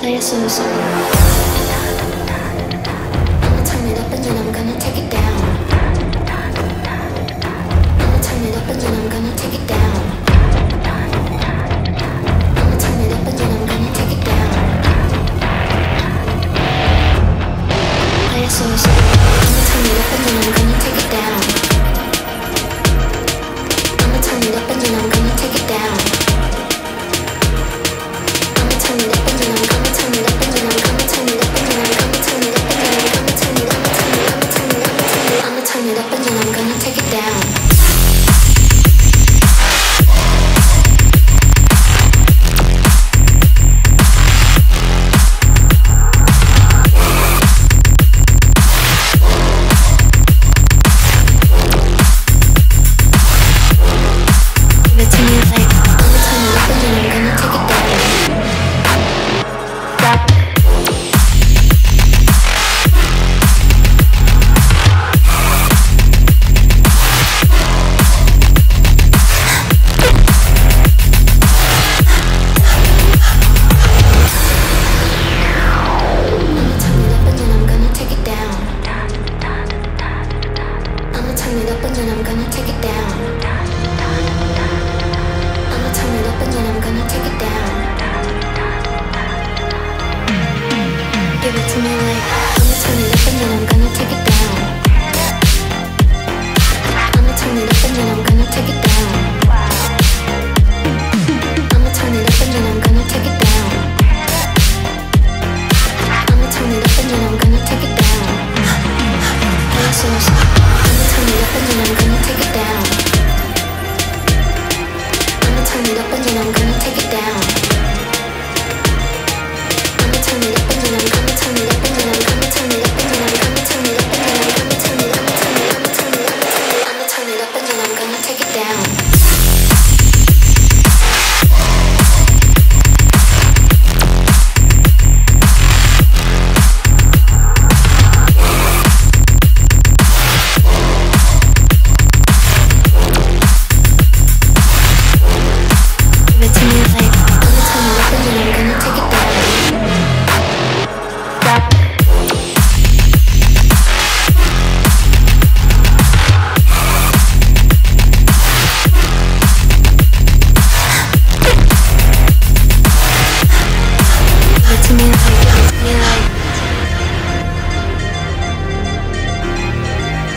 Play it so slow. I'ma turn it up and then I'm gonna take it down. I'ma turn it up and then I'm gonna take it down. I'ma turn it up and then I'm gonna take it down. Play it so slow. I'ma turn it up and then I'm gonna take it down. I'ma turn it up and then I'm gonna take it down. I'ma turn it up and then I'm gonna turn it up and then I'm gonna turn it up and then I'm gonna turn it up and then I'm gonna turn it up and then I'm gonna turn it up and then I'ma turn it up and then I'm gonna take it down.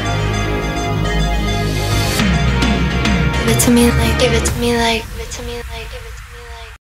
Give it to me like